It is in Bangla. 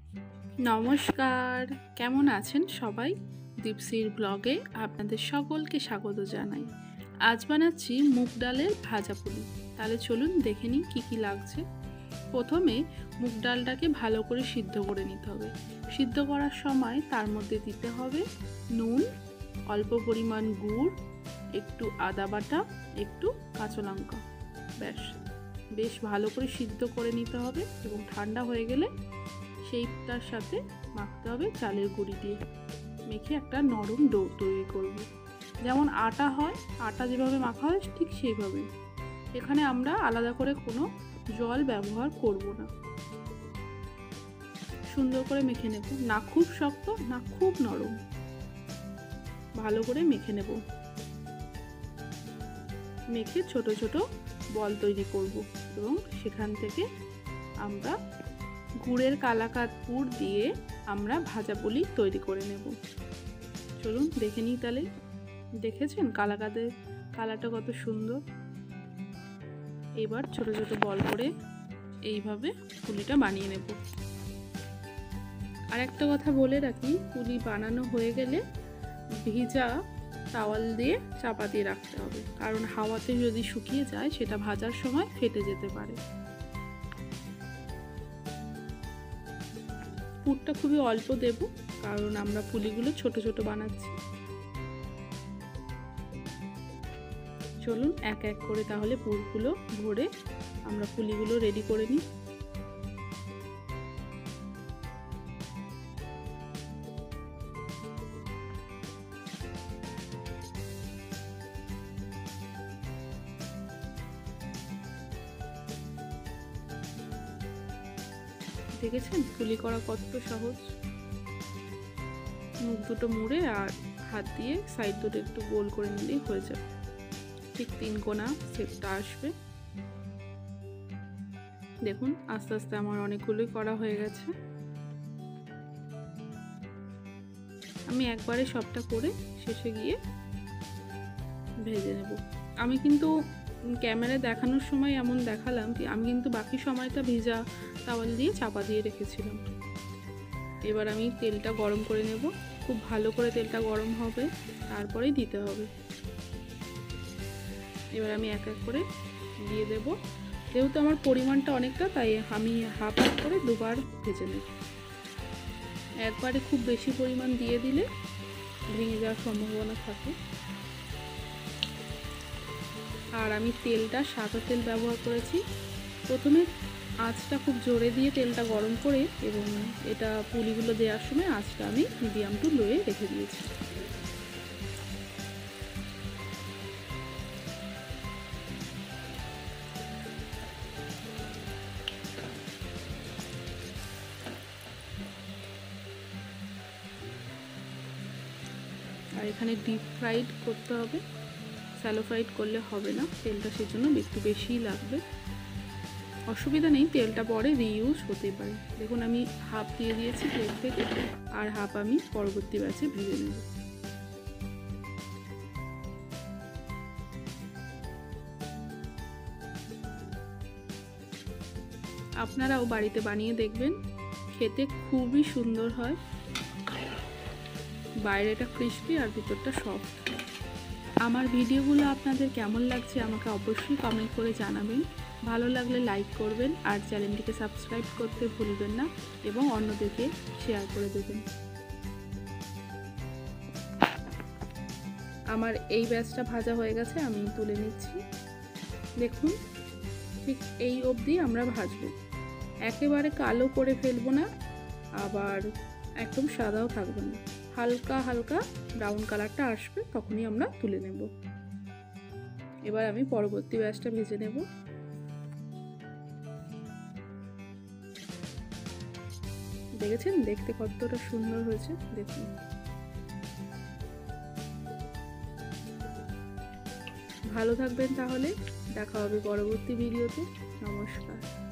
নমস্কার, কেমন আছেন সবাই? দীপসির ব্লগে আপনাদের সকলকে স্বাগত জানাই। আজ বানাচ্ছি মুগ ডালের ভাজা পুলি। তাহলে চলুন দেখে নিই কী কী লাগছে। প্রথমে মুগ ডালটাকে ভালো করে সিদ্ধ করে নিতে হবে। সিদ্ধ করার সময় তার মধ্যে দিতে হবে নুন, অল্প পরিমাণ গুড়, একটু আদা বাটা, একটু কাঁচা লঙ্কা। বেশ ভালো করে সিদ্ধ করে নিতে হবে এবং ঠান্ডা হয়ে গেলে সেইটার সাথে মাখতে হবে চালের গুঁড়ি দিয়ে। মেখে একটা নরম ডো তৈরি করব। যেমন আটা হয়, আটা যেভাবে মাখা হয় ঠিক সেইভাবে। এখানে আমরা আলাদা করে কোনো জল ব্যবহার করব না। সুন্দর করে মেখে নেব, না খুব শক্ত না খুব নরম, ভালো করে মেখে নেব। মেখে ছোট ছোট বল তৈরি করব এবং সেখান থেকে আমরা গুড়ের কালাকাঁদ পুর দিয়ে আমরা ভাজা পুলি তৈরি করে নেব। চলুন দেখে নিই তাহলে। দেখেছেন কালাকাঁদের কালারটা কত সুন্দর। এবার ছোট ছোট বল করে এইভাবে পুলিটা বানিয়ে নেব। আর একটা কথা বলে রাখি, পুলি বানানো হয়ে গেলে ভিজা তাওয়াল দিয়ে চাপা দিয়ে রাখতে হবে, কারণ হাওয়াতে যদি শুকিয়ে যায় সেটা ভাজার সময় ফেটে যেতে পারে। পুরটা খুবই অল্প দেব, কারণ আমরা পুলিগুলো ছোট ছোট বানাচ্ছি। চলুন এক এক করে তাহলে পুরগুলো ভরে আমরা পুলিগুলো রেডি করে নিই। দেখেছেন পুলি করা কত সহজ। মুখ দুটো মুড়ে আর হাত দিয়ে সাইড দুটো একটু গোল করে নিলেই হয়ে যাবে। ঠিক 3 কোণা শেপটা আসবে। দেখুন আস্তে আস্তে আমার অনেকগুলোই করা হয়ে গেছে। আমি একবারে সবটা করে শেষে গিয়ে ভেজে নেব। আমি কিন্তু ক্যামেরায় দেখানোর সময় এমন দেখালাম, আমি কিন্তু বাকি সময়টা ভিজা তাওয়াল দিয়ে চাপা দিয়ে রেখেছিলাম। এবার আমি তেলটা গরম করে নেব। খুব ভালো করে তেলটা গরম হবে, তারপরেই দিতে হবে। এবার আমি এক এক করে দিয়ে দেব। যেহেতু আমার পরিমাণটা অনেকটা, তাই আমি হাফ করে দুবার ভেজে নেব। একবারে খুব বেশি পরিমাণ দিয়ে দিলে ভেঙে যাওয়ার সম্ভাবনা থাকে। আর আমি তেলটা সাদা তেল ব্যবহার করেছি। প্রথমে আঁচটা খুব জোরে দিয়ে তেলটা গরম করে এবং এটা পুলিগুলো দেওয়ার সময় আঁচটা আমি মিডিয়াম টু লোয়ে রেখে দিয়েছি। আর এখানে ডিপ ফ্রাইড করতে হবে, স্যালো ফ্রাইড করলে হবে না, তেলটা সেজন্য একটু বেশিই লাগবে। অসুবিধা নেই, তেলটা পরে রিইউজ হতে পারে। দেখুন আমি হাফ দিয়ে দিয়েছি তেল থেকে, আর হাফ আমি পরবর্তী ব্যাচে ভেজে নেব। আপনারাও বাড়িতে বানিয়ে দেখবেন, খেতে খুবই সুন্দর হয়। বাইরেটা ক্রিস্পি আর ভিতরটা সফট। আমার ভিডিওগুলো আপনাদের কেমন লাগছে আমাকে অবশ্যই কমেন্ট করে জানাবেন। ভালো লাগলে লাইক করবেন আর চ্যানেলটিকে সাবস্ক্রাইব করতে ভুলবেন না এবং অন্যদেরকে শেয়ার করে দেবেন। আমার এই ব্যাচটা ভাজা হয়ে গেছে, আমি তুলে নিচ্ছি। দেখুন ঠিক এই অবধি আমরা ভাজবো। একেবারে কালো করে ফেলবো না, আবার একদম সাদাও থাকবে না। হালকা হালকা ব্রাউন কালারটা আসবে, তখনই আমরা তুলে নেব। এবার আমি পরবর্তী ব্যাচটা ভেজে নেব। দেখেছেন দেখতে কতটা সুন্দর হয়েছে। দেখুন ভালো থাকবেন, তাহলে দেখা হবে পরবর্তী ভিডিওতে। নমস্কার।